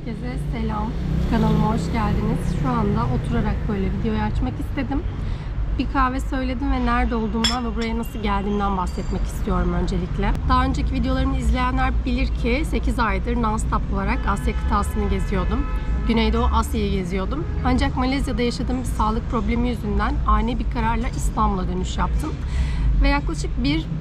Herkese selam. Kanalıma hoş geldiniz. Şu anda oturarak böyle videoyu açmak istedim. Bir kahve söyledim ve nerede olduğumdan ve buraya nasıl geldiğimden bahsetmek istiyorum öncelikle. Daha önceki videolarımı izleyenler bilir ki 8 aydır non-stop olarak Asya kıtasını geziyordum. Güneydoğu Asya'yı geziyordum. Ancak Malezya'da yaşadığım bir sağlık problemi yüzünden ani bir kararla İstanbul'a dönüş yaptım. Ve yaklaşık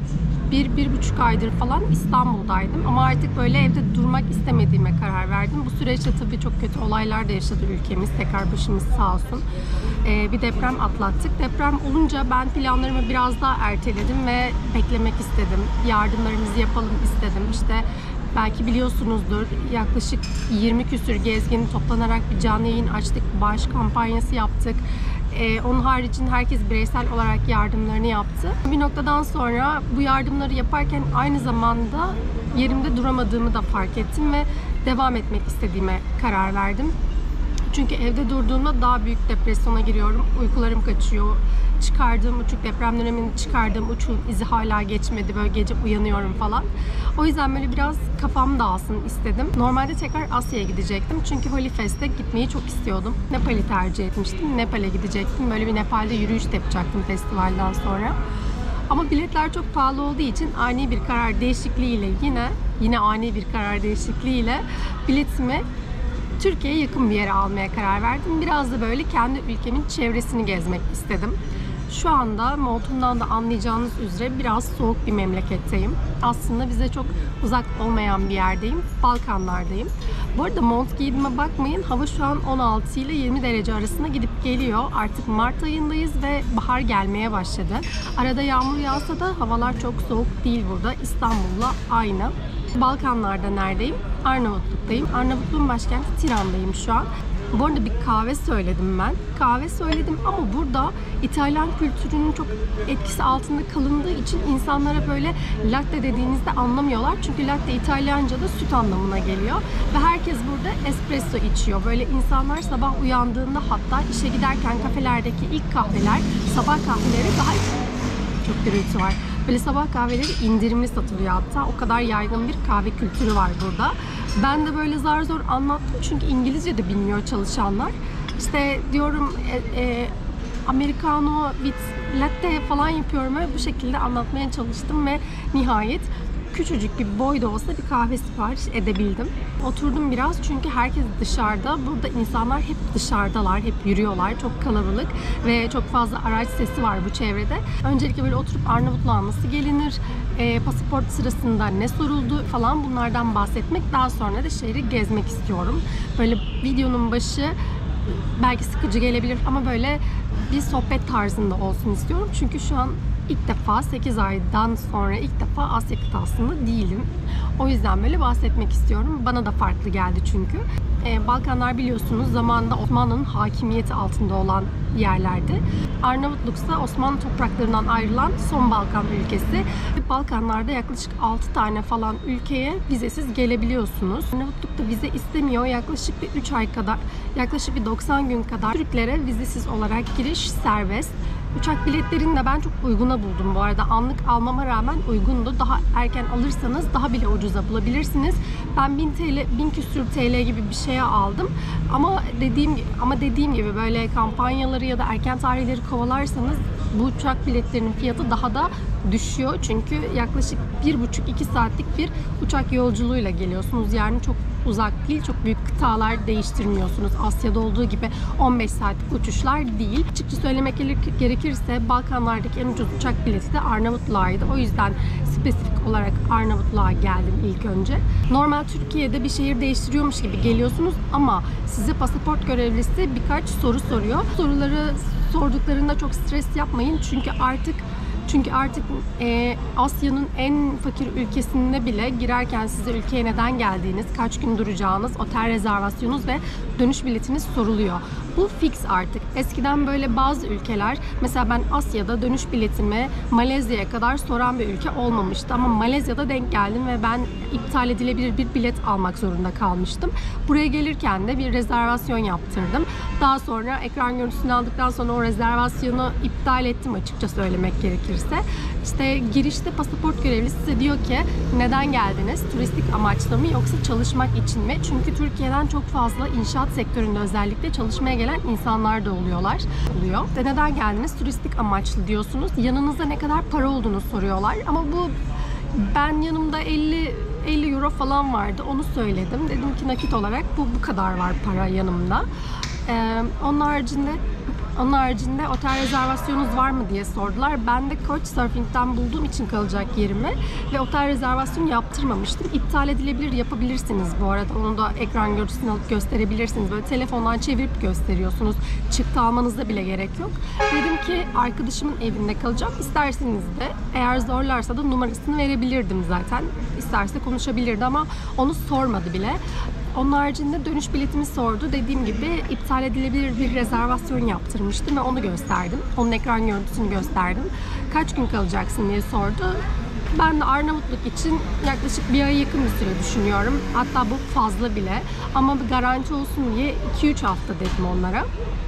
bir buçuk aydır falan İstanbul'daydım. Ama artık böyle evde durmak istemediğime karar verdim. Bu süreçte tabii çok kötü olaylar da yaşadı ülkemiz. Tekrar başımız sağ olsun. Bir deprem atlattık. Deprem olunca ben planlarımı biraz daha erteledim ve beklemek istedim. Yardımlarımızı yapalım istedim. İşte belki biliyorsunuzdur, yaklaşık 20 küsür gezgin toplanarak bir canlı yayın açtık. Bağış kampanyası yaptık. Onun haricinde herkes bireysel olarak yardımlarını yaptı. Bir noktadan sonra bu yardımları yaparken aynı zamanda yerimde duramadığımı da fark ettim ve devam etmek istediğime karar verdim. Çünkü evde durduğumda daha büyük depresyona giriyorum. Uykularım kaçıyor. Çıkardığım uçuk, deprem döneminde çıkardığım uçuğun izi hala geçmedi. Böyle gece uyanıyorum falan. O yüzden böyle biraz kafam dağılsın istedim. Normalde tekrar Asya'ya gidecektim. Çünkü Holi Fest'e gitmeyi çok istiyordum. Nepal'i tercih etmiştim. Nepal'e gidecektim. Böyle bir Nepal'de yürüyüş de yapacaktım festivalden sonra. Ama biletler çok pahalı olduğu için ani bir karar değişikliğiyle yine ani bir karar değişikliğiyle biletimi Türkiye'ye yakın bir yere almaya karar verdim. Biraz da böyle kendi ülkemin çevresini gezmek istedim. Şu anda montumdan da anlayacağınız üzere biraz soğuk bir memleketteyim. Aslında bize çok uzak olmayan bir yerdeyim. Balkanlardayım. Bu arada mont giydiğime bakmayın. Hava şu an 16 ile 20 derece arasında gidip geliyor. Artık Mart ayındayız ve bahar gelmeye başladı. Arada yağmur yağsa da havalar çok soğuk değil burada. İstanbul'la aynı. Balkanlarda neredeyim? Arnavutluk'tayım. Arnavutluğun başkenti Tiran'dayım şu an. Bu arada bir kahve söyledim ben. Kahve söyledim ama burada İtalyan kültürünün çok etkisi altında kalındığı için insanlara böyle latte dediğinizde anlamıyorlar. Çünkü latte İtalyanca'da süt anlamına geliyor. Ve herkes burada espresso içiyor. Böyle insanlar sabah uyandığında, hatta işe giderken kafelerdeki ilk kahveler, sabah kahveleri daha çok gürültü var. Böyle sabah kahveleri indirimli satılıyor hatta. O kadar yaygın bir kahve kültürü var burada. Ben de böyle zar zor anlattım çünkü İngilizce de bilmiyor çalışanlar. İşte diyorum Americano with latte falan yapıyorum ve bu şekilde anlatmaya çalıştım ve nihayet küçücük bir boyda olsa bir kahve sipariş edebildim. Oturdum biraz çünkü herkes dışarıda. Burada insanlar hep dışarıdalar, hep yürüyorlar. Çok kalabalık ve çok fazla araç sesi var bu çevrede. Öncelikle böyle oturup Arnavutluğa nasıl gelinir, pasaport sırasında ne soruldu falan bunlardan bahsetmek. Daha sonra da şehri gezmek istiyorum. Böyle videonun başı belki sıkıcı gelebilir ama böyle bir sohbet tarzında olsun istiyorum. Çünkü şu an İlk defa 8 aydan sonra ilk defa Asya kıtasında değilim. O yüzden böyle bahsetmek istiyorum. Bana da farklı geldi çünkü. Balkanlar biliyorsunuz zamanında Osmanlı'nın hakimiyeti altında olan yerlerdi. Arnavutluk ise Osmanlı topraklarından ayrılan son Balkan ülkesi. Balkanlarda yaklaşık 6 tane falan ülkeye vizesiz gelebiliyorsunuz. Arnavutluk da vize istemiyor. Yaklaşık bir 3 ay kadar, yaklaşık bir 90 gün kadar Türklere vizesiz olarak giriş serbest. Uçak biletlerini de ben çok uyguna buldum bu arada. Anlık almama rağmen uygundu. Daha erken alırsanız daha bile ucuza bulabilirsiniz. Ben 1000 küsür TL gibi bir şeye aldım. Ama dediğim gibi böyle kampanyaları ya da erken tarihleri kovalarsanız bu uçak biletlerinin fiyatı daha da düşüyor. Çünkü yaklaşık 1,5-2 saatlik bir uçak yolculuğuyla geliyorsunuz. Yani çok uzak değil, çok büyük kıtalar değiştirmiyorsunuz. Asya'da olduğu gibi 15 saatlik uçuşlar değil. Açıkça söylemek gerekirse Balkanlardaki en ucuz uçak bileti de Arnavutluğa'ydı. O yüzden spesifik olarak Arnavutluğa geldim ilk önce. Normal Türkiye'de bir şehir değiştiriyormuş gibi geliyorsunuz ama size pasaport görevlisi birkaç soru soruyor. Soruları sorduklarında çok stres yapmayın çünkü artık Asya'nın en fakir ülkesinde bile girerken size ülkeye neden geldiğiniz, kaç gün duracağınız, otel rezervasyonunuz ve dönüş biletiniz soruluyor. Bu fix artık. Eskiden böyle bazı ülkeler, mesela ben Asya'da dönüş biletimi Malezya'ya kadar soran bir ülke olmamıştı. Ama Malezya'da denk geldim ve ben iptal edilebilir bir bilet almak zorunda kalmıştım. Buraya gelirken de bir rezervasyon yaptırdım. Daha sonra ekran görüntüsünü aldıktan sonra o rezervasyonu iptal ettim, açıkça söylemek gerekirse. İşte girişte pasaport görevlisi size diyor ki neden geldiniz? Turistik amaçla mı yoksa çalışmak için mi? Çünkü Türkiye'den çok fazla inşaat sektöründe özellikle çalışmaya gelen insanlar da oluyor. İşte neden geldiniz? Turistik amaçlı diyorsunuz. Yanınızda ne kadar para olduğunu soruyorlar. Ama ben yanımda 50 euro falan vardı. Onu söyledim. Dedim ki nakit olarak bu kadar var para yanımda. Onun haricinde otel rezervasyonunuz var mı diye sordular. Ben de Couchsurfing'den bulduğum için kalacak yerimi ve otel rezervasyonu yaptırmamıştım. İptal edilebilir, yapabilirsiniz bu arada. Onu da ekran görüntüsünü alıp gösterebilirsiniz. Böyle telefondan çevirip gösteriyorsunuz. Çıktı almanıza bile gerek yok. Dedim ki arkadaşımın evinde kalacağım. İsterseniz de eğer zorlarsa da numarasını verebilirdim zaten. İsterse konuşabilirdi ama onu sormadı bile. Onun haricinde dönüş biletimi sordu. Dediğim gibi iptal edilebilir bir rezervasyon yaptırmıştım ve onu gösterdim. Onun ekran görüntüsünü gösterdim. Kaç gün kalacaksın diye sordu. Ben de Arnavutluk için yaklaşık bir aya yakın bir süre düşünüyorum. Hatta bu fazla bile. Ama bir garanti olsun diye 2-3 hafta dedim onlara.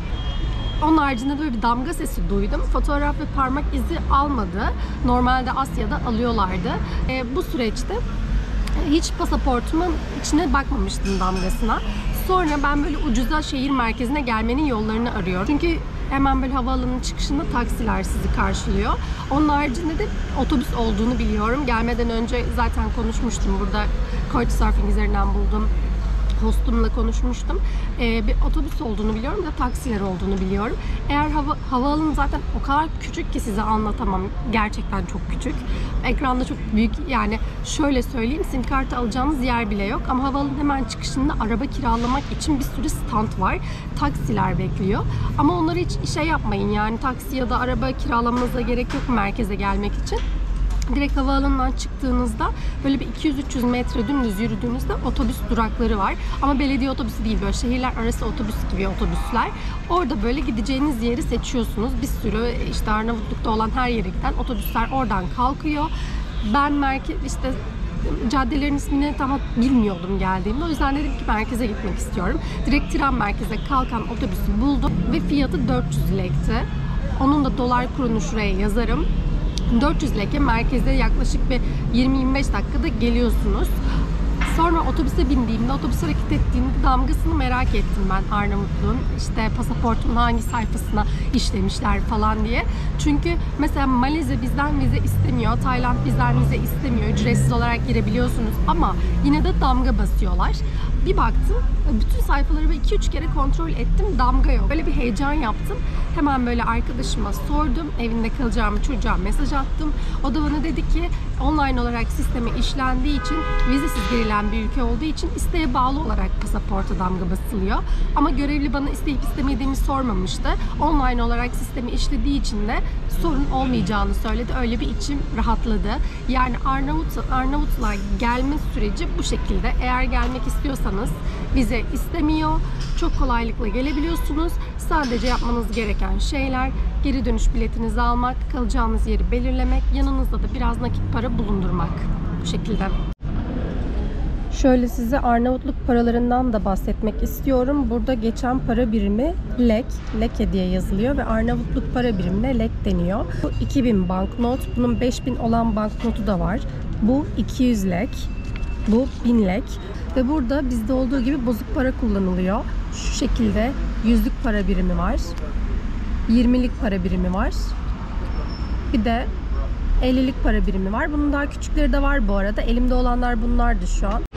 Onun haricinde de böyle bir damga sesi duydum. Fotoğraf ve parmak izi almadı. Normalde Asya'da alıyorlardı. Bu süreçte hiç pasaportumun içine bakmamıştım damgasına. Sonra ben böyle ucuza şehir merkezine gelmenin yollarını arıyorum. Çünkü hemen böyle havaalanının çıkışında taksiler sizi karşılıyor. Onun haricinde de otobüs olduğunu biliyorum. Gelmeden önce zaten konuşmuştum. Burada Couchsurfing üzerinden buldum. Hostumla konuşmuştum. Bir otobüs olduğunu biliyorum, bir de taksiler olduğunu biliyorum. Eğer havaalanı zaten o kadar küçük ki size anlatamam. Gerçekten çok küçük. Ekranda çok büyük, yani şöyle söyleyeyim, sim kartı alacağınız yer bile yok. Ama havaalanının hemen çıkışında araba kiralamak için bir sürü stand var. Taksiler bekliyor. Ama onları hiç yapmayın, yani taksi ya da araba kiralamanıza gerek yok merkeze gelmek için. Direkt havaalanından çıktığınızda böyle bir 200-300 metre dümdüz yürüdüğünüzde otobüs durakları var. Ama belediye otobüsü değil, böyle şehirler arası otobüs gibi otobüsler. Orada böyle gideceğiniz yeri seçiyorsunuz. Bir sürü işte Arnavutluk'ta olan her yere giden otobüsler oradan kalkıyor. Ben caddelerin ismini tam bilmiyordum geldiğimde. O yüzden dedim ki merkeze gitmek istiyorum. Direkt tren merkeze kalkan otobüsü buldum ve fiyatı 400 lekti. Onun da dolar kurunu şuraya yazarım. 400 leke merkeze yaklaşık bir 20-25 dakikada geliyorsunuz. Sonra otobüse bindiğimde, otobüs hareket ettiğinde damgasını merak ettim ben Arnavutluğun. İşte pasaportumun hangi sayfasına işlemişler falan diye. Çünkü mesela Malezya bizden vize istemiyor, Tayland bizden vize istemiyor. Ücretsiz olarak girebiliyorsunuz ama yine de damga basıyorlar. Bir baktım, bütün sayfaları 2-3 kere kontrol ettim, damga yok. Böyle bir heyecan yaptım. Hemen böyle arkadaşıma sordum, evinde kalacağımı çocuğa mesaj attım. O da bana dedi ki online olarak sisteme işlendiği için, vizesiz girilen bir ülke olduğu için isteğe bağlı olarak pasaporta damga basılıyor. Ama görevli bana isteyip istemediğimi sormamıştı. Online olarak sistemi işlediği için de sorun olmayacağını söyledi. Öyle bir içim rahatladı. Yani Arnavutluğa gelme süreci bu şekilde. Eğer gelmek istiyorsanız vize istemiyor. Çok kolaylıkla gelebiliyorsunuz. Sadece yapmanız gereken şeyler geri dönüş biletinizi almak, kalacağınız yeri belirlemek, yanınızda da biraz nakit para bulundurmak. Bu şekilde. Şöyle size Arnavutluk paralarından da bahsetmek istiyorum. Burada geçen para birimi lek, leke diye yazılıyor ve Arnavutluk para birimine lek deniyor. Bu 2000 banknot, bunun 5000 olan banknotu da var. Bu 200 lek, bu 1000 lek. Ve burada bizde olduğu gibi bozuk para kullanılıyor. Şu şekilde 100'lük para birimi var. 20'lik para birimi var. Bir de 50'lik para birimi var. Bunun daha küçükleri de var bu arada. Elimde olanlar bunlardı şu an.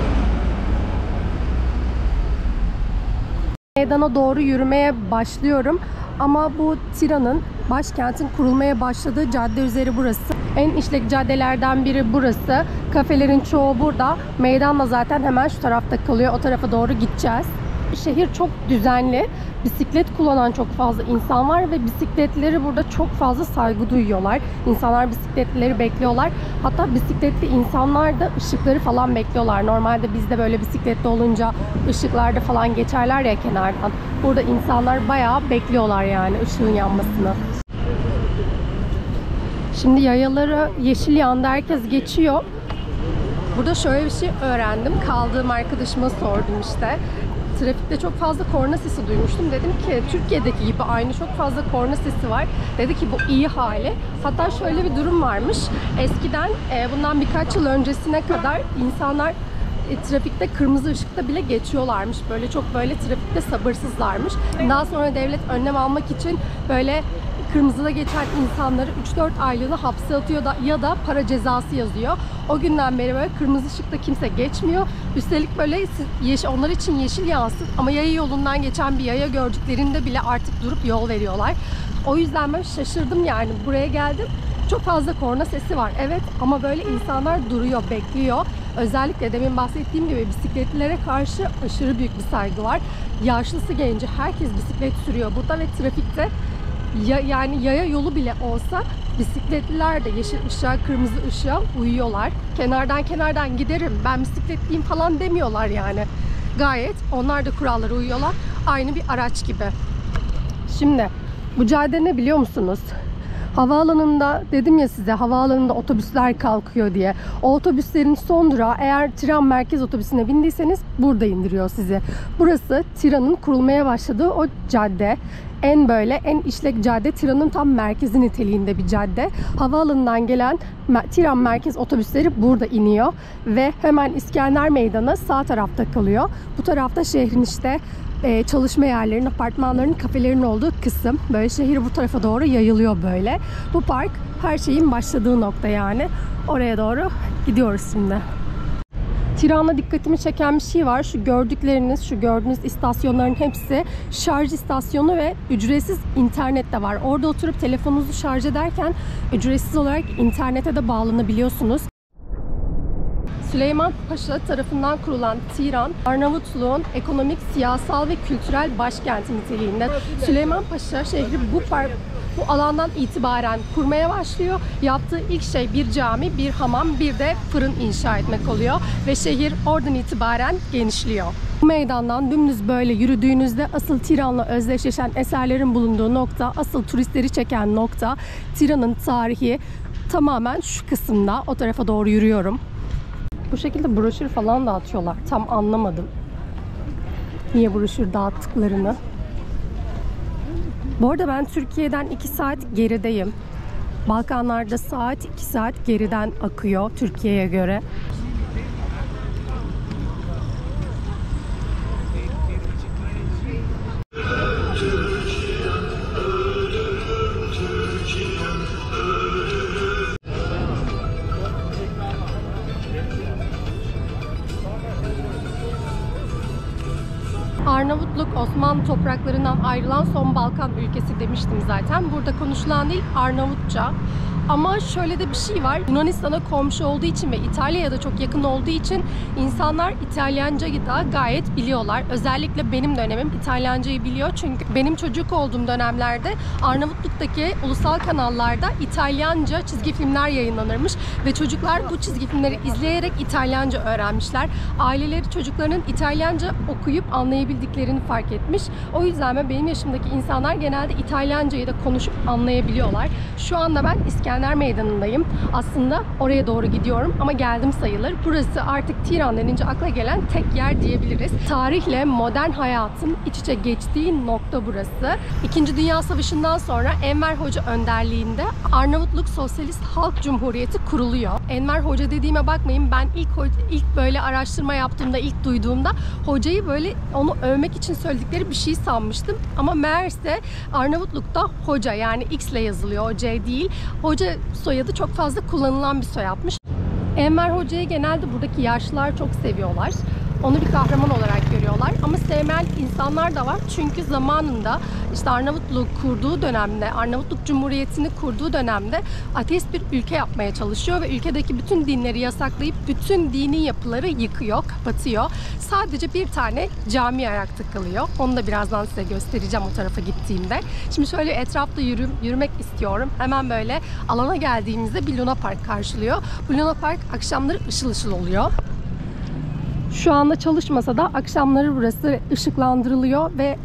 Meydana doğru yürümeye başlıyorum. Ama bu Tiran'ın, başkentin kurulmaya başladığı cadde üzeri burası. En işlek caddelerden biri burası. Kafelerin çoğu burada. Meydan da zaten hemen şu tarafta kalıyor. O tarafa doğru gideceğiz. Şehir çok düzenli. Bisiklet kullanan çok fazla insan var ve bisikletleri burada çok fazla saygı duyuyorlar. İnsanlar bisikletlileri bekliyorlar. Hatta bisikletli insanlar da ışıkları falan bekliyorlar. Normalde bizde böyle bisikletli olunca ışıklarda falan geçerler ya kenardan. Burada insanlar bayağı bekliyorlar yani ışığın yanmasını. Şimdi yayaları yeşil yandı, herkes geçiyor. Burada şöyle bir şey öğrendim. Kaldığım arkadaşıma sordum işte. Trafikte çok fazla korna sesi duymuştum. Dedim ki Türkiye'deki gibi aynı çok fazla korna sesi var. Dedi ki bu iyi hali. Hatta şöyle bir durum varmış. Eskiden bundan birkaç yıl öncesine kadar insanlar trafikte kırmızı ışıkta bile geçiyorlarmış. Böyle çok böyle trafikte sabırsızlarmış. Daha sonra devlet önlem almak için böyle kırmızıda geçen insanları 3-4 aylığına hapse atıyor ya da para cezası yazıyor. O günden beri böyle kırmızı ışıkta kimse geçmiyor. Üstelik böyle onlar için yeşil yansın ama yaya yolundan geçen bir yaya gördüklerinde bile artık durup yol veriyorlar. O yüzden ben şaşırdım yani. Buraya geldim. Çok fazla korna sesi var. Evet ama böyle insanlar duruyor, bekliyor. Özellikle demin bahsettiğim gibi bisikletlilere karşı aşırı büyük bir saygı var. Yaşlısı genci herkes bisiklet sürüyor burada ve trafikte yani yaya yolu bile olsa bisikletliler de yeşil ışığa, kırmızı ışığa uyuyorlar. Kenardan giderim, ben bisikletliyim falan demiyorlar yani. Gayet onlar da kurallara uyuyorlar. Aynı bir araç gibi. Şimdi bu cadde ne biliyor musunuz? Havaalanında dedim ya size, havaalanında otobüsler kalkıyor diye. O otobüslerin son durağı, eğer Tiran merkez otobüsüne bindiyseniz burada indiriyor sizi. Burası Tiran'ın kurulmaya başladığı o cadde. En işlek cadde, Tiran'ın tam merkezi niteliğinde bir cadde. Havaalanından gelen Tiran merkez otobüsleri burada iniyor ve hemen İskender Meydanı sağ tarafta kalıyor. Bu tarafta şehrin işte çalışma yerlerinin, apartmanların, kafelerin olduğu kısım. Böyle şehir bu tarafa doğru yayılıyor böyle. Bu park her şeyin başladığı nokta yani. Oraya doğru gidiyoruz şimdi. Tiran'da dikkatimi çeken bir şey var. Şu gördüğünüz istasyonların hepsi şarj istasyonu ve ücretsiz internet de var. Orada oturup telefonunuzu şarj ederken ücretsiz olarak internete de bağlanabiliyorsunuz. Süleyman Paşa tarafından kurulan Tiran, Arnavutluğun ekonomik, siyasal ve kültürel başkenti niteliğinde. Süleyman Paşa şehri bu alandan itibaren kurmaya başlıyor. Yaptığı ilk şey bir cami, bir hamam, bir de fırın inşa etmek oluyor. Ve şehir oradan itibaren genişliyor. Bu meydandan dümdüz böyle yürüdüğünüzde asıl Tiran'la özdeşleşen eserlerin bulunduğu nokta, asıl turistleri çeken nokta, Tiran'ın tarihi tamamen şu kısımda. O tarafa doğru yürüyorum. Bu şekilde broşür falan dağıtıyorlar. Tam anlamadım niye broşür dağıttıklarını. Bu arada ben Türkiye'den 2 saat gerideyim. Balkanlarda saat 2 saat geriden akıyor Türkiye'ye göre. Arnavutluk, Osmanlı topraklarından ayrılan son Balkan ülkesi demiştim zaten. Burada konuşulan dil Arnavutça. Ama şöyle de bir şey var. Yunanistan'a komşu olduğu için ve İtalya'ya da çok yakın olduğu için insanlar İtalyancayı da gayet biliyorlar. Özellikle benim dönemim İtalyancayı biliyor. Çünkü benim çocuk olduğum dönemlerde Arnavutluk'taki ulusal kanallarda İtalyanca çizgi filmler yayınlanırmış. Ve çocuklar bu çizgi filmleri izleyerek İtalyanca öğrenmişler. Aileleri çocuklarının İtalyanca okuyup anlayabildiklerini fark etmiş. O yüzden benim yaşımdaki insanlar genelde İtalyancayı da konuşup anlayabiliyorlar. Şu anda ben İskender Meydanı'ndayım. Aslında oraya doğru gidiyorum ama geldim sayılır. Burası artık Tiran denince akla gelen tek yer diyebiliriz. Tarihle modern hayatın iç içe geçtiği nokta burası. İkinci Dünya Savaşı'ndan sonra Enver Hoca önderliğinde Arnavutluk Sosyalist Halk Cumhuriyeti kuruluyor. Enver Hoca dediğime bakmayın, ben ilk böyle araştırma yaptığımda, ilk duyduğumda hocayı böyle onu övmek için söyledikleri bir şey sanmıştım. Ama meğerse Arnavutluk'ta hoca, yani X ile yazılıyor, o C değil. Hoca soyadı çok fazla kullanılan bir soyadmış. Enver Hoca'yı genelde buradaki yaşlılar çok seviyorlar. Onu bir kahraman olarak görüyorlar. Ama sevmeyen insanlar da var. Çünkü zamanında işte Arnavutluk kurduğu dönemde, Arnavutluk Cumhuriyeti'ni kurduğu dönemde ateist bir ülke yapmaya çalışıyor ve ülkedeki bütün dinleri yasaklayıp bütün dini yapıları yıkıyor, kapatıyor. Sadece bir tane cami ayakta kalıyor. Onu da birazdan size göstereceğim o tarafa gittiğimde. Şimdi şöyle etrafta yürümek istiyorum. Hemen böyle alana geldiğimizde bir Luna Park karşılıyor. Bu Luna Park akşamları ışıl ışıl oluyor. Şu anda çalışmasa da akşamları burası ışıklandırılıyor ve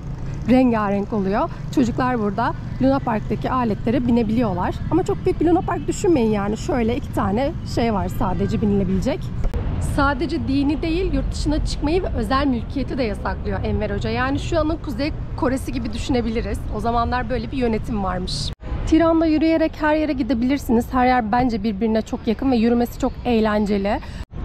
rengarenk oluyor. Çocuklar burada Luna Park'taki aletlere binebiliyorlar. Ama çok büyük bir Luna Park düşünmeyin yani. Şöyle 2 tane şey var sadece binilebilecek. Sadece dini değil, yurt dışına çıkmayı ve özel mülkiyeti de yasaklıyor Enver Hoca. Yani şu anın Kuzey Kore'si gibi düşünebiliriz. O zamanlar böyle bir yönetim varmış. Tiran'da yürüyerek her yere gidebilirsiniz. Her yer bence birbirine çok yakın ve yürümesi çok eğlenceli.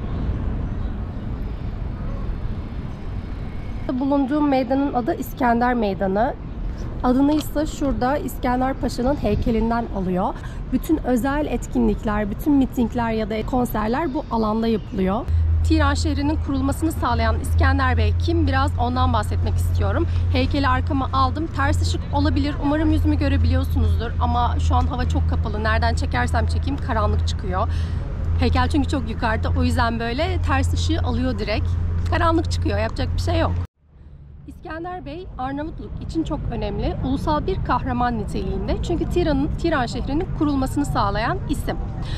Bulunduğum meydanın adı İskender Meydanı. Adını ise şurada İskender Paşa'nın heykelinden alıyor. Bütün özel etkinlikler, bütün mitingler ya da konserler bu alanda yapılıyor. Tiran şehrinin kurulmasını sağlayan İskender Bey kim? Biraz ondan bahsetmek istiyorum. Heykeli arkama aldım. Ters ışık olabilir. Umarım yüzümü görebiliyorsunuzdur. Ama şu an hava çok kapalı. Nereden çekersem çekeyim karanlık çıkıyor. Heykel çünkü çok yukarıda. O yüzden böyle ters ışığı alıyor direkt. Karanlık çıkıyor. Yapacak bir şey yok. İskender Bey, Arnavutluk için çok önemli, ulusal bir kahraman niteliğinde. Çünkü Tiran şehrinin kurulmasını sağlayan isim.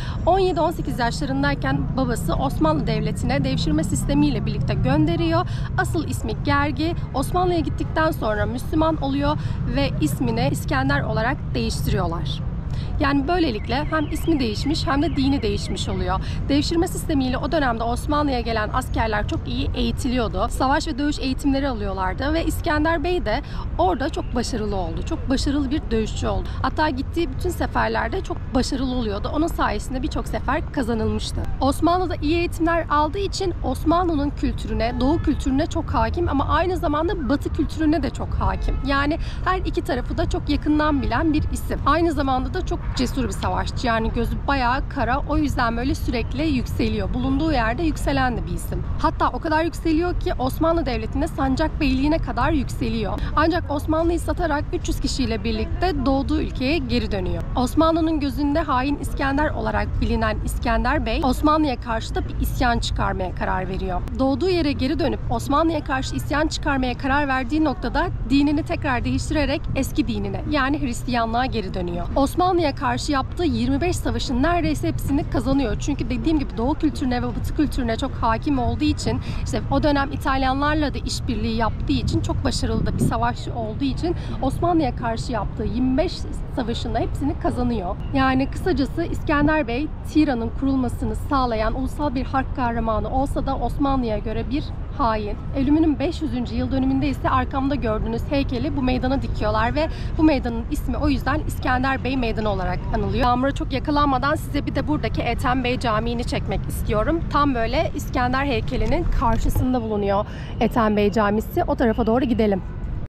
17-18 yaşlarındayken babası Osmanlı Devleti'ne devşirme sistemiyle birlikte gönderiyor. Asıl ismi Gergi. Osmanlı'ya gittikten sonra Müslüman oluyor ve ismini İskender olarak değiştiriyorlar. Yani böylelikle hem ismi değişmiş hem de dini değişmiş oluyor. Devşirme sistemiyle o dönemde Osmanlı'ya gelen askerler çok iyi eğitiliyordu. Savaş ve dövüş eğitimleri alıyorlardı ve İskender Bey de orada çok başarılı oldu. Çok başarılı bir dövüşçü oldu. Hatta gittiği bütün seferlerde çok başarılı oluyordu. Onun sayesinde birçok sefer kazanılmıştı. Osmanlı'da iyi eğitimler aldığı için Osmanlı'nın kültürüne, Doğu kültürüne çok hakim ama aynı zamanda Batı kültürüne de çok hakim. Yani her iki tarafı da çok yakından bilen bir isim. Aynı zamanda da çok cesur bir savaşçı. Yani gözü bayağı kara. O yüzden böyle sürekli yükseliyor. Bulunduğu yerde yükselen de bir isim. Hatta o kadar yükseliyor ki Osmanlı Devleti'nde sancak beyliğine kadar yükseliyor. Ancak Osmanlı'yı satarak 300 kişiyle birlikte doğduğu ülkeye geri dönüyor. Osmanlı'nın gözünde hain İskender olarak bilinen İskender Bey, Osmanlı'ya karşı da bir isyan çıkarmaya karar veriyor. Doğduğu yere geri dönüp Osmanlı'ya karşı isyan çıkarmaya karar verdiği noktada dinini tekrar değiştirerek eski dinine yani Hristiyanlığa geri dönüyor. Osmanlı'ya karşı yaptığı 25 savaşın neredeyse hepsini kazanıyor. Çünkü dediğim gibi Doğu kültürüne ve Batı kültürüne çok hakim olduğu için, işte o dönem İtalyanlarla da işbirliği yaptığı için, çok başarılı da bir savaşçı olduğu için Osmanlı'ya karşı yaptığı 25 savaşın da hepsini kazanıyor. Yani kısacası İskender Bey Tiran'ın kurulmasını sağlayan ulusal bir harp kahramanı olsa da Osmanlı'ya göre bir hain. Ölümünün 500. yıl dönümünde ise arkamda gördüğünüz heykeli bu meydana dikiyorlar ve bu meydanın ismi o yüzden İskender Bey Meydanı olarak anılıyor. Yağmura çok yakalanmadan size bir de buradaki Ethem Bey Camii'ni çekmek istiyorum. Tam böyle İskender heykelinin karşısında bulunuyor Ethem Bey Camisi. O tarafa doğru gidelim.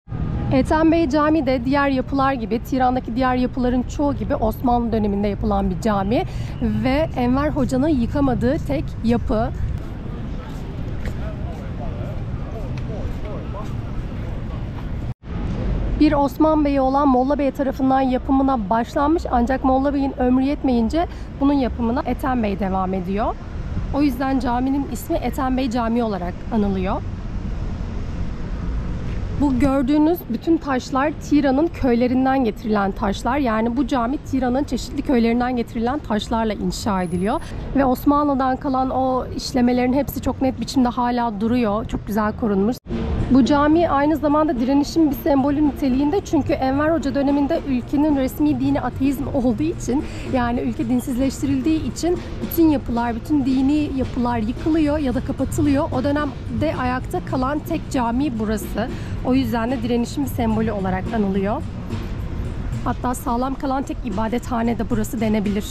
Ethem Bey Camii de diğer yapılar gibi, Tiran'daki diğer yapıların çoğu gibi Osmanlı döneminde yapılan bir cami ve Enver Hoca'nın yıkamadığı tek yapı. Bir Osman Bey'i olan Molla Bey tarafından yapımına başlanmış ancak Molla Bey'in ömrü yetmeyince bunun yapımına Ethem Bey devam ediyor. O yüzden caminin ismi Ethem Bey Camii olarak anılıyor. Bu gördüğünüz bütün taşlar Tiran'ın köylerinden getirilen taşlar. Yani bu cami Tiran'ın çeşitli köylerinden getirilen taşlarla inşa ediliyor. Ve Osmanlı'dan kalan o işlemelerin hepsi çok net biçimde hala duruyor. Çok güzel korunmuş. Bu cami aynı zamanda direnişin bir sembolü niteliğinde, çünkü Enver Hoca döneminde ülkenin resmi dini ateizm olduğu için, yani ülke dinsizleştirildiği için bütün yapılar, bütün dini yapılar yıkılıyor ya da kapatılıyor. O dönemde ayakta kalan tek cami burası. O yüzden de direnişin bir sembolü olarak anılıyor. Hatta sağlam kalan tek ibadethane de burası denebilir.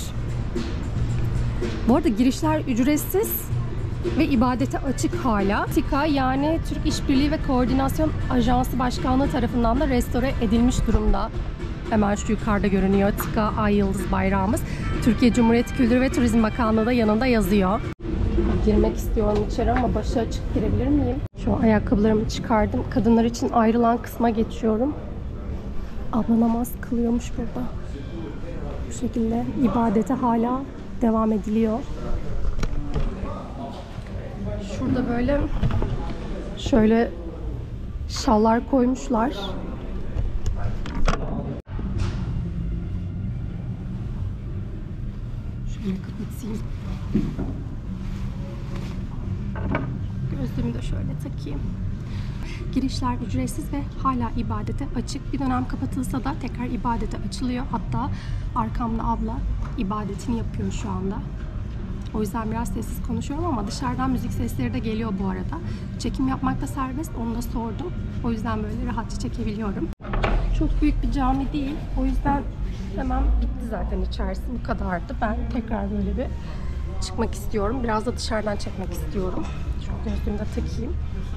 Bu arada girişler ücretsiz ve ibadete açık hala. TİKA yani Türk İşbirliği ve Koordinasyon Ajansı Başkanlığı tarafından da restore edilmiş durumda. Hemen şu yukarıda görünüyor TİKA Ay Yıldız bayrağımız. Türkiye Cumhuriyeti Kültür ve Turizm Bakanlığı da yanında yazıyor. Girmek istiyorum içeri ama başı açık, girebilir miyim? Şu ayakkabılarımı çıkardım. Kadınlar için ayrılan kısma geçiyorum. Abla namaz kılıyormuş burada. Bu şekilde ibadete hala devam ediliyor. Şurada böyle şöyle şallar koymuşlar. Şöyle kapatayım. Gözlüğümü de şöyle takayım. Girişler ücretsiz ve hala ibadete açık. Bir dönem kapatılsa da tekrar ibadete açılıyor. Hatta arkamda abla ibadetini yapıyor şu anda. O yüzden biraz sessiz konuşuyorum ama dışarıdan müzik sesleri de geliyor bu arada. Çekim yapmak da serbest, onu da sordum. O yüzden böyle rahatça çekebiliyorum. Çok büyük bir cami değil. O yüzden hemen bitti zaten içerisi. Bu kadardı. Ben tekrar böyle bir çıkmak istiyorum. Biraz da dışarıdan çekmek istiyorum. Şu gözlüğümü de takayım.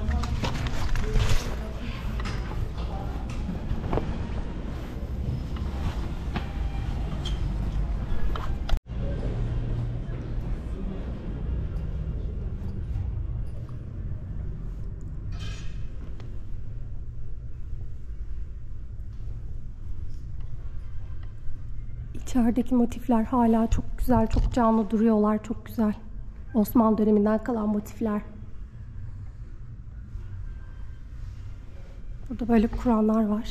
İçerideki motifler hala çok güzel, çok canlı duruyorlar, çok güzel. Osmanlı döneminden kalan motifler. Burada böyle Kur'anlar var.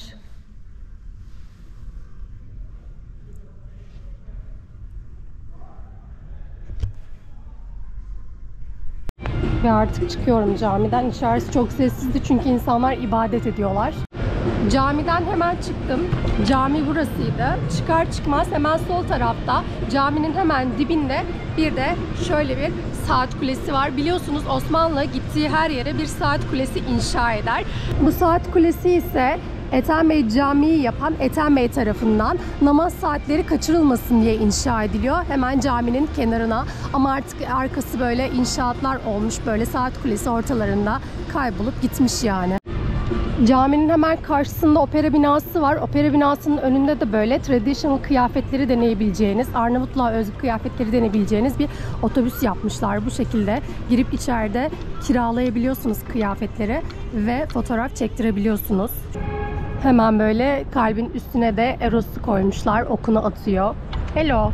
Ve artık çıkıyorum camiden. İçerisi çok sessizdi çünkü insanlar ibadet ediyorlar. Camiden hemen çıktım. Cami burasıydı. Çıkar çıkmaz hemen sol tarafta caminin hemen dibinde bir de şöyle bir saat kulesi var. Biliyorsunuz Osmanlı gittiği her yere bir saat kulesi inşa eder. Bu saat kulesi ise Ethem Bey Camii'yi yapan Ethem Bey tarafından namaz saatleri kaçırılmasın diye inşa ediliyor. Hemen caminin kenarına, ama artık arkası böyle inşaatlar olmuş, böyle saat kulesi ortalarında kaybolup gitmiş yani. Caminin hemen karşısında opera binası var. Opera binasının önünde de böyle traditional kıyafetleri deneyebileceğiniz, Arnavutluğa özgü kıyafetleri deneyebileceğiniz bir otobüs yapmışlar. Bu şekilde girip içeride kiralayabiliyorsunuz kıyafetleri ve fotoğraf çektirebiliyorsunuz. Hemen böyle kalbin üstüne de Eros'u koymuşlar. Okunu atıyor. Hello.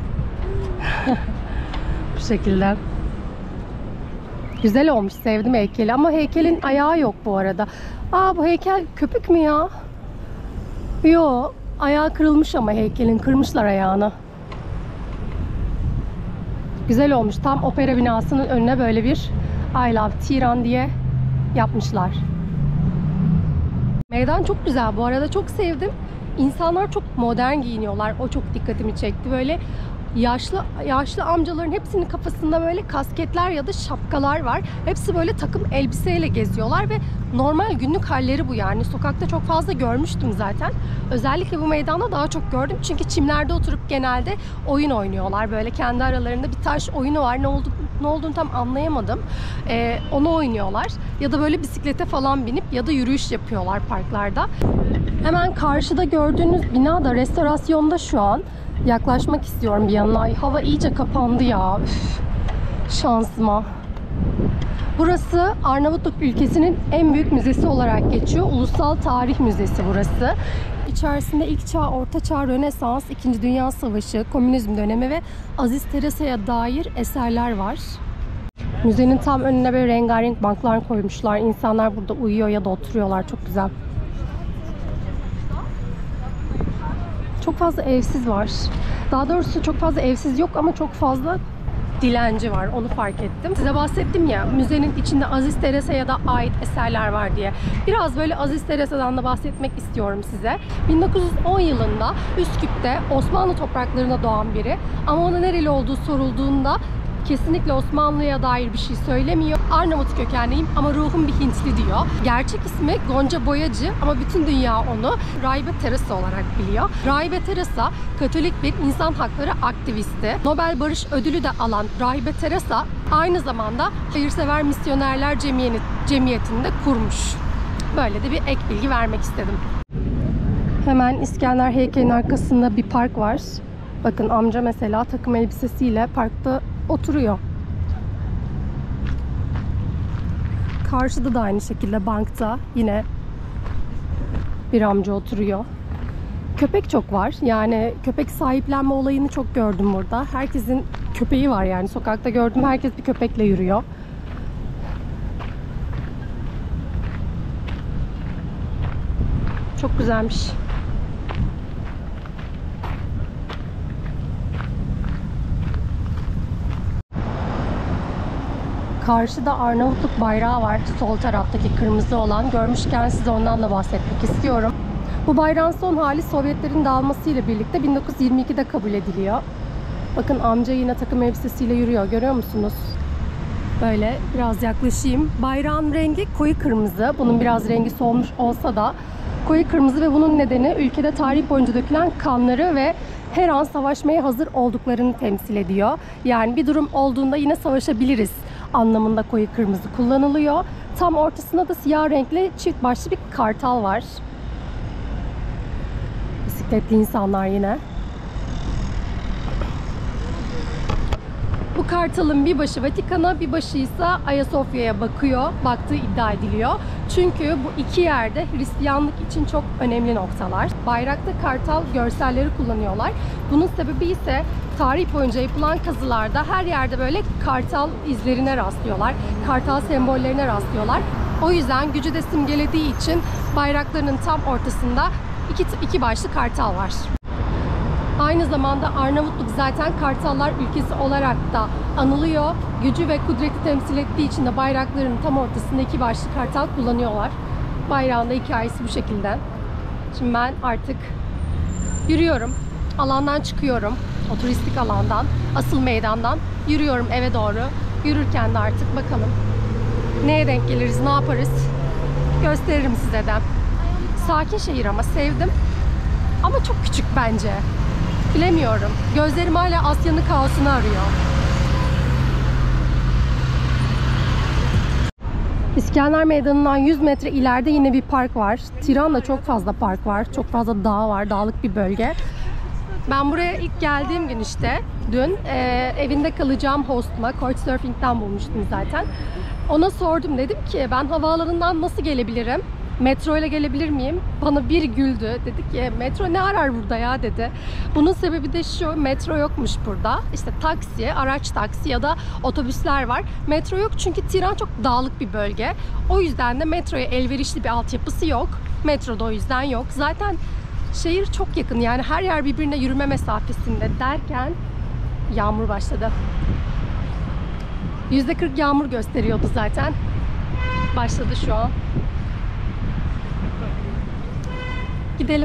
Bu şekilde. Güzel olmuş. Sevdim heykeli. Ama heykelin ayağı yok bu arada. Aa, bu heykel köpük mü ya? Yo. Ayağı kırılmış ama heykelin. Kırmışlar ayağını. Güzel olmuş. Tam opera binasının önüne böyle bir I Love Tiran diye yapmışlar. Meydan çok güzel bu arada, çok sevdim. İnsanlar çok modern giyiniyorlar. O çok dikkatimi çekti. Böyle yaşlı amcaların hepsinin kafasında böyle kasketler ya da şapkalar var. Hepsi böyle takım elbiseyle geziyorlar ve normal günlük halleri bu yani. Sokakta çok fazla görmüştüm zaten. Özellikle bu meydanda daha çok gördüm. Çünkü çimlerde oturup genelde oyun oynuyorlar. Böyle kendi aralarında bir taş oyunu var. Ne olduğunu tam anlayamadım. Onu oynuyorlar. Ya da böyle bisiklete falan binip ya da yürüyüş yapıyorlar parklarda. Hemen karşıda gördüğünüz bina da restorasyonda şu an. Yaklaşmak istiyorum bir yanına. Ay, hava iyice kapandı ya. Üf, şansıma. Burası Arnavutluk ülkesinin en büyük müzesi olarak geçiyor. Ulusal Tarih Müzesi burası. İçerisinde İlk Çağ, Orta Çağ, Rönesans, 2. Dünya Savaşı, Komünizm dönemi ve Aziz Teresa'ya dair eserler var. Müzenin tam önüne böyle rengarenk banklar koymuşlar. İnsanlar burada uyuyor ya da oturuyorlar. Çok güzel. Çok fazla evsiz var. Daha doğrusu çok fazla evsiz yok ama çok fazla dilenci var. Onu fark ettim. Size bahsettim ya, müzenin içinde Aziz Teresa'ya da ait eserler var diye. Biraz böyle Aziz Teresa'dan da bahsetmek istiyorum size. 1910 yılında Üsküp'te Osmanlı topraklarına doğan biri. Ama ona nereli olduğu sorulduğunda kesinlikle Osmanlı'ya dair bir şey söylemiyor. Arnavut kökenliyim ama ruhum bir Hintli diyor. Gerçek ismi Gonca Boyacı ama bütün dünya onu Rahibe Teresa olarak biliyor. Rahibe Teresa Katolik bir insan hakları aktivisti. Nobel Barış Ödülü de alan Rahibe Teresa aynı zamanda Hayırsever Misyonerler Cemiyeti'ni de kurmuş. Böyle de bir ek bilgi vermek istedim. Hemen İskender heykelinin arkasında bir park var. Bakın amca mesela takım elbisesiyle parkta oturuyor. Karşıda da aynı şekilde bankta yine bir amca oturuyor. Köpek çok var. Yani köpek sahiplenme olayını çok gördüm burada. Herkesin köpeği var yani. Sokakta gördüm, herkes bir köpekle yürüyor. Çok güzelmiş. Karşıda Arnavutluk bayrağı var. Sol taraftaki kırmızı olan. Görmüşken size ondan da bahsetmek istiyorum. Bu bayrağın son hali Sovyetlerin dağılmasıyla birlikte 1922'de kabul ediliyor. Bakın amca yine takım elbisesiyle yürüyor. Görüyor musunuz? Böyle biraz yaklaşayım. Bayrağın rengi koyu kırmızı. Bunun biraz rengi solmuş olsa da koyu kırmızı ve bunun nedeni ülkede tarih boyunca dökülen kanları ve her an savaşmaya hazır olduklarını temsil ediyor. Yani bir durum olduğunda yine savaşabiliriz anlamında koyu kırmızı kullanılıyor. Tam ortasında da siyah renkli çift başlı bir kartal var. Bisikletli insanlar yine. Bu kartalın bir başı Vatikan'a, bir başı ise Ayasofya'ya baktığı iddia ediliyor. Çünkü bu iki yerde Hristiyanlık için çok önemli noktalar. Bayrakta kartal görselleri kullanıyorlar. Bunun sebebi ise tarih boyunca yapılan kazılarda her yerde böyle kartal izlerine rastlıyorlar. Kartal sembollerine rastlıyorlar. O yüzden gücü de simgelediği için bayraklarının tam ortasında iki başlı kartal var. Aynı zamanda Arnavutluk zaten kartallar ülkesi olarak da anılıyor. Gücü ve kudreti temsil ettiği için de bayrakların tam ortasında iki başlı kartal kullanıyorlar. Bayrağın da hikayesi bu şekilde. Şimdi ben artık yürüyorum. Alandan çıkıyorum. O turistik alandan, asıl meydandan yürüyorum eve doğru. Yürürken de artık bakalım neye denk geliriz, ne yaparız gösteririm size de. Sakin şehir ama sevdim. Ama çok küçük bence. Bilemiyorum. Gözlerim hala Asya'nın kaosunu arıyor. İskender Meydanı'ndan 100 metre ileride yine bir park var. Tiran'da çok fazla park var. Çok fazla dağ var. Dağlık bir bölge. Ben buraya ilk geldiğim gün işte dün evinde kalacağım hostuma Couchsurfing'den bulmuştum zaten. Ona sordum, dedim ki ben havaalanından nasıl gelebilirim? Metro ile gelebilir miyim? Bana bir güldü. Dedi ki metro ne arar burada ya dedi. Bunun sebebi de şu, metro yokmuş burada. İşte taksi, araç taksi ya da otobüsler var. Metro yok çünkü Tiran çok dağlık bir bölge. O yüzden de metroya elverişli bir altyapısı yok. Metro da o yüzden yok. Zaten şehir çok yakın, yani her yer birbirine yürüme mesafesinde derken yağmur başladı. %40 yağmur gösteriyordu zaten. Başladı şu an. Gidelim.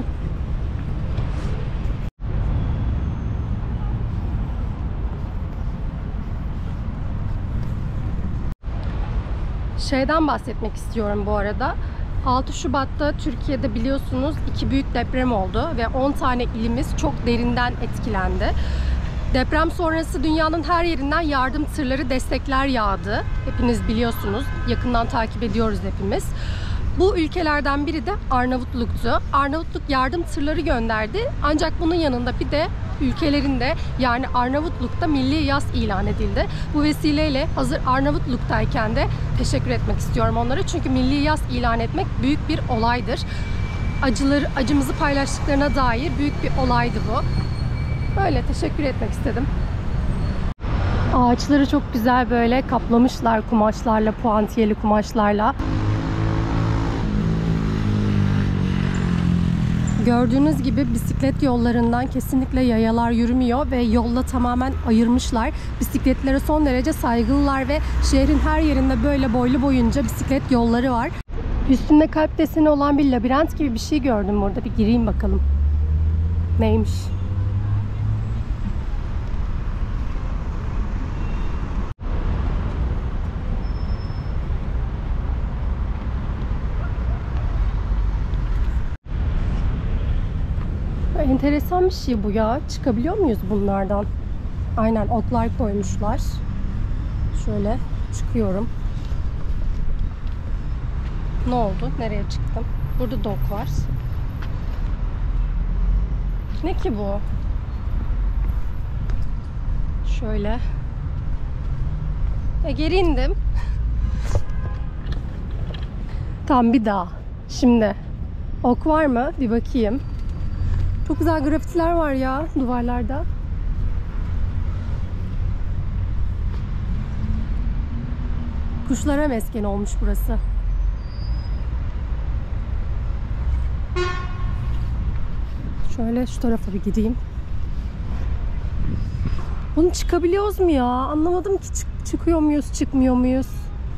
Şeyden bahsetmek istiyorum bu arada. 6 Şubat'ta Türkiye'de biliyorsunuz 2 büyük deprem oldu ve 10 tane ilimiz çok derinden etkilendi. Deprem sonrası dünyanın her yerinden yardım tırları, destekler yağdı. Hepiniz biliyorsunuz. Yakından takip ediyoruz hepimiz. Bu ülkelerden biri de Arnavutluk'tu. Arnavutluk yardım tırları gönderdi. Ancak bunun yanında bir de ülkelerinde, yani Arnavutluk'ta milli yas ilan edildi. Bu vesileyle hazır Arnavutluk'tayken de teşekkür etmek istiyorum onlara. Çünkü milli yas ilan etmek büyük bir olaydır. Acımızı paylaştıklarına dair büyük bir olaydı bu. Böyle teşekkür etmek istedim. Ağaçları çok güzel böyle kaplamışlar kumaşlarla, puantiyeli kumaşlarla. Gördüğünüz gibi bisiklet yollarından kesinlikle yayalar yürümüyor ve yolla tamamen ayırmışlar. Bisikletlere son derece saygılılar ve şehrin her yerinde böyle boylu boyunca bisiklet yolları var. Üstünde kalp deseni olan bir labirent gibi bir şey gördüm burada. Bir gireyim bakalım. Neymiş? Enteresan bir şey bu ya. Çıkabiliyor muyuz bunlardan? Aynen, otlar koymuşlar. Şöyle çıkıyorum. Ne oldu? Nereye çıktım? Burada dok var. Ne ki bu? Şöyle. Geri indim. Tam bir daha. Şimdi ok var mı? Bir bakayım. Çok güzel grafitiler var ya duvarlarda. Kuşlara mesken olmuş burası. Şöyle şu tarafa bir gideyim. Bunu çıkabiliyoruz mu ya? Anlamadım ki Çıkıyor muyuz, çıkmıyor muyuz?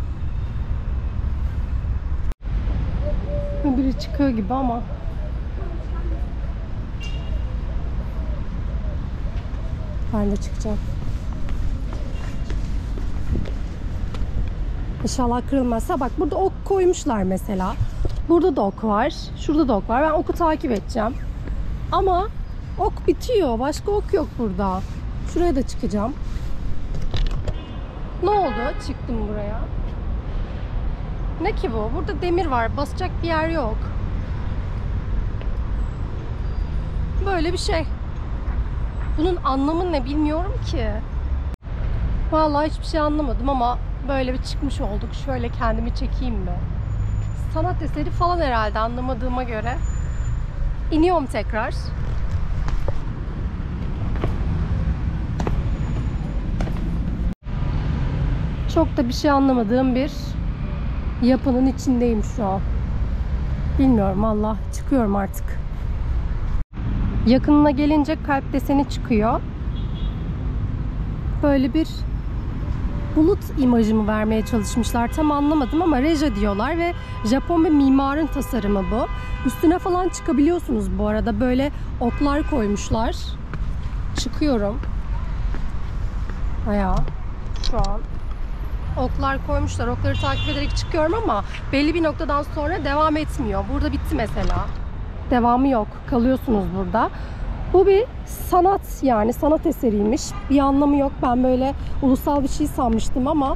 Biri çıkıyor gibi ama. Ben de çıkacağım. İnşallah kırılmazsa. Bak burada ok koymuşlar mesela. Burada da ok var. Şurada da ok var. Ben oku takip edeceğim. Ama ok bitiyor. Başka ok yok burada. Şuraya da çıkacağım. Ne oldu? Çıktım buraya. Ne ki bu? Burada demir var. Basacak bir yer yok. Böyle bir şey. Bunun anlamı ne bilmiyorum ki. Vallahi hiçbir şey anlamadım ama böyle bir çıkmış olduk. Şöyle kendimi çekeyim mi? Sanat eseri falan herhalde anlamadığıma göre. İniyorum tekrar. Çok da bir şey anlamadığım bir yapının içindeyim şu an. Bilmiyorum valla. Çıkıyorum artık. Yakınına gelince kalp deseni çıkıyor. Böyle bir bulut imajımı vermeye çalışmışlar. Tam anlamadım ama reja diyorlar ve Japon bir mimarın tasarımı bu. Üstüne falan çıkabiliyorsunuz bu arada. Böyle oklar koymuşlar. Çıkıyorum. Ayağa. Şu an. Oklar koymuşlar. Okları takip ederek çıkıyorum ama belli bir noktadan sonra devam etmiyor. Burada bitti mesela. Devamı yok. Kalıyorsunuz burada. Bu bir sanat, yani sanat eseriymiş. Bir anlamı yok. Ben böyle ulusal bir şey sanmıştım ama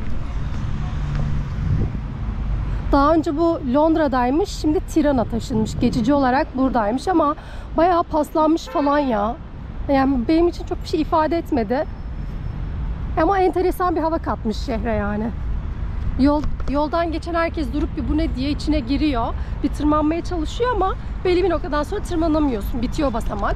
daha önce bu Londra'daymış. Şimdi Tiran'a taşınmış. Geçici olarak buradaymış ama bayağı paslanmış falan ya. Yani benim için çok bir şey ifade etmedi. Ama enteresan bir hava katmış şehre yani. Yoldan geçen herkes durup bir bu ne diye içine giriyor. Bir tırmanmaya çalışıyor ama belli bir noktadan sonra tırmanamıyorsun. Bitiyor basamak.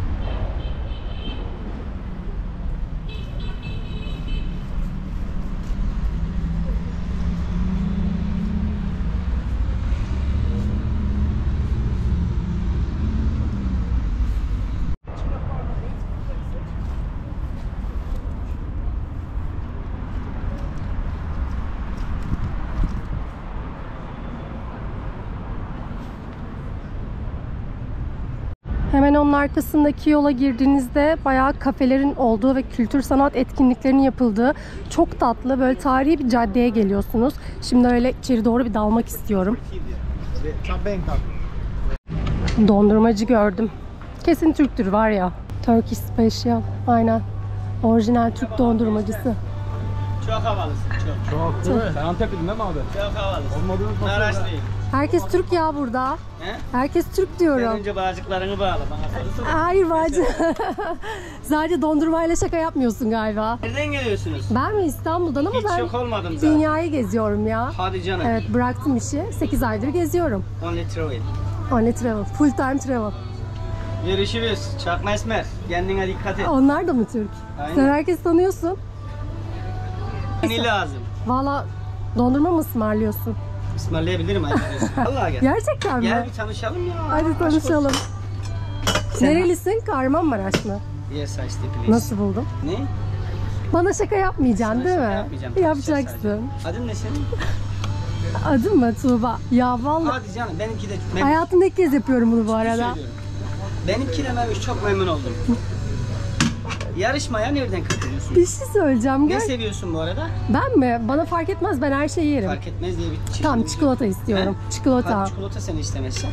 Hemen onun arkasındaki yola girdiğinizde bayağı kafelerin olduğu ve kültür sanat etkinliklerinin yapıldığı çok tatlı böyle tarihi bir caddeye geliyorsunuz. Şimdi öyle içeri doğru bir dalmak istiyorum. Dondurmacı gördüm. Kesin Türktür var ya. Turkish Special. Aynen. Orijinal Türk dondurmacısı. Çok havalısın çok. Çok değil mi? Sen Antepli'din değil mi abi? Çok havalısın. Olmadığınız nasıl Maraşlıyım. Herkes Türk ya burada. He? Herkes Türk Sen diyorum. önce bağcıklarını bağla bana sorusu. Hayır bacı. Sadece dondurmayla şaka yapmıyorsun galiba. Nereden geliyorsunuz? Ben mi İstanbul'dan ama Hiç ben yok olmadım zaten. dünyayı geziyorum ya. Hadi canım. Evet bıraktım işi. 8 aydır geziyorum. Only travel. Only travel. Full time travel. Görüşürüz. Çakma Esmer. Kendine dikkat et. Onlar da mı Türk? Aynen. Sen herkes tanıyorsun. Ne lazım? Valla dondurma mı ısmarlıyorsun? Ismarlayabilirim hadi. Vallahi gel. Gerçekten mi? Gel bir tanışalım ya. Hadi Aşk tanışalım. olsun. Sen- Nerelisin? Kahramanmaraş mı? Yes, I stay please. Nasıl buldun? Ne? Bana şaka yapmayacaksın Sana değil şaka mi? yapmayacağım. Yapacaksın. Adın ne senin? Adın mı Tuğba? Ya vallahi Hadi canım benimki de Memiş. hayatımda ilk kez yapıyorum bunu bu arada. Söylüyorum. Benimki de Memiş, çok memnun oldum. Yarışmaya nereden katılıyorsun? Bir şey söyleyeceğim. Ne seviyorsun bu arada? Ben mi? Bana fark etmez. Ben her şeyi yerim. Fark etmez diye bir çeşit. Tamam çikolata istiyorum. Çikolata. Hadi çikolata seni istemezsen.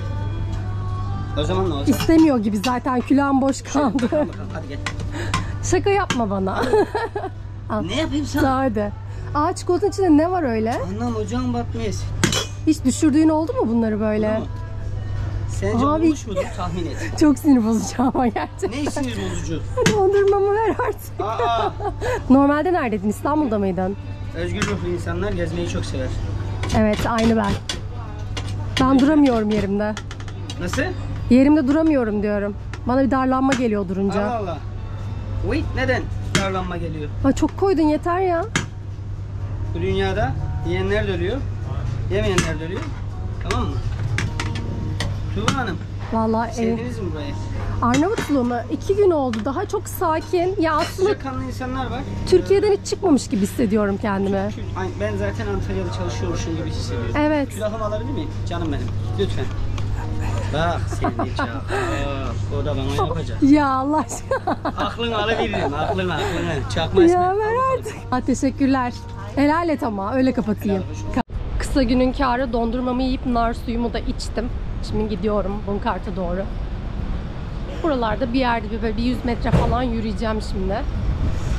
O zaman ne olacak? İstemiyor gibi zaten külahım boş kaldı. Bakalım, hadi gel. Şaka yapma bana. Ne yapayım sana? Hadi. Aa çikolatanın içinde ne var öyle? Anlam ocağın batmayız. Hiç düşürdüğün oldu mu bunları böyle? Değil mi? Sence Abi- olmuş mudur? Tahmin et. Çok sinir bozucu ama gerçekten. Ne sinir bozucu? Dondurmamı ver artık. Aa, Normalde neredeydin? İstanbul'da mıydın? özgür ruhlu insanlar gezmeyi çok sever. Evet aynı ben. Ben duramıyorum yerimde. Nasıl? Yerimde duramıyorum diyorum. Bana bir darlanma geliyor durunca. Allah Allah. Wait, neden darlanma geliyor? Aa, çok koydun yeter ya. Bu dünyada yiyenler de ölüyor, yemeyenler de ölüyor. Tamam mı? Tuğba Hanım, Vallahi Sevdiniz mi burayı? Arnavutlu mu? 2 gün oldu. Daha çok sakin. Ya aslında Sıcakkanlı insanlar var. Türkiye'den hiç çıkmamış gibi hissediyorum kendimi. Ben zaten Antalya'da çalışıyormuşum gibi hissediyorum. Evet. Külahımı alabilir miyim? Canım benim. Lütfen. Bak seni çak. O da bana yapacak. Ya Allah aşkına. Aklını alabilirim. Aklını. Çakma ismi. Ya ver artık. Ha, teşekkürler. Helal et ama öyle kapatayım. Kısa günün kârı, dondurmamı yiyip nar suyumu da içtim. Şimdi gidiyorum Bunkart'a doğru. Buralarda bir yerde böyle bir 100 metre falan yürüyeceğim şimdi.